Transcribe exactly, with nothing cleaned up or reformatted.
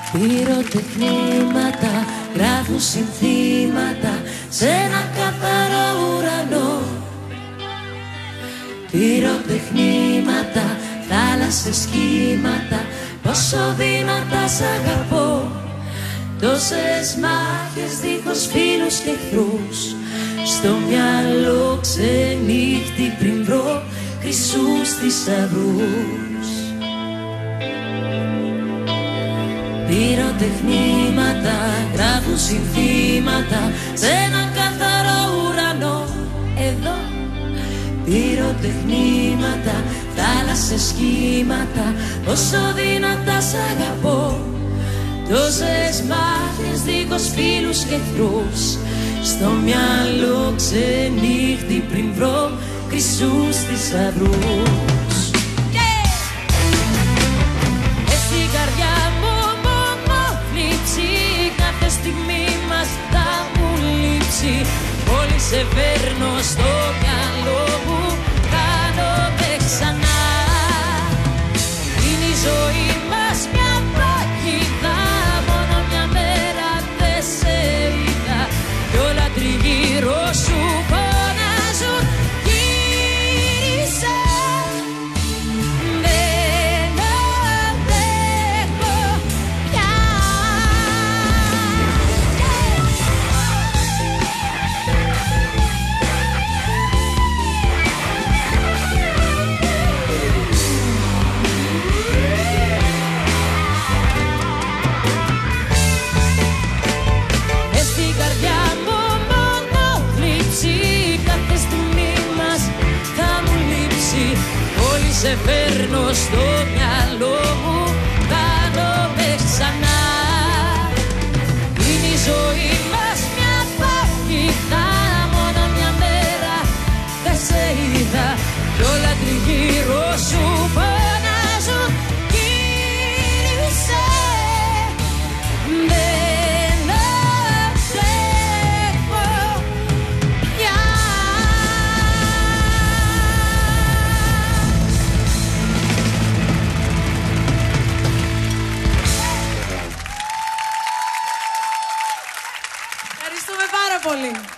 Πυροτεχνήματα γράφουν συνθήματα σε ένα καθαρό ουρανό. Πυροτεχνήματα, θάλασσες σχήματα, πόσο δυνατά σ' αγαπώ. Τόσες μάχες δίχως φίλους και εχθρούς, στο μυαλό ξενύχτη πριν βρω χρυσούς θησαυρούς. Πυροτεχνήματα γράφουν συνθήματα σε έναν καθαρό ουρανό. Εδώ πυροτεχνήματα, θάλασσες σχήματα, πόσο δυνατά σ' αγαπώ. Τόσες μάχες δίχως φίλους και εχθρούς, στο μυαλό ξενύχτη πριν βρω χρυσούς θησαυρούς. Yeah! Μες στην καρδιά μου μόνο θλίψη, κάθε στιγμή μας θα μου λείψει. Όλοι σε παίρνω στο μυαλό μου, κάνομαι ξανά. Είναι η ζωή μας μια παγίδα, μόνο μια μέρα δεν σε είδα κι όλα τριγύρω σου φωνάζουν γύρισε. Δεν αντέχω πια. Μες στην καρδιά μου μόνο θλίψη, κάθε στιγμή μας θα μου λείψει. Όλοι σε φέρνω στο μυαλό μου, κάνομαι ξανά. Είναι η ζωή μας μια παγίδα, μόνο μια μέρα δεν σε είδα κι όλα τριγύρω σου φωνάζουν γύρισε. Δεν αντέχω πια. Ευχαριστούμε πάρα πολύ.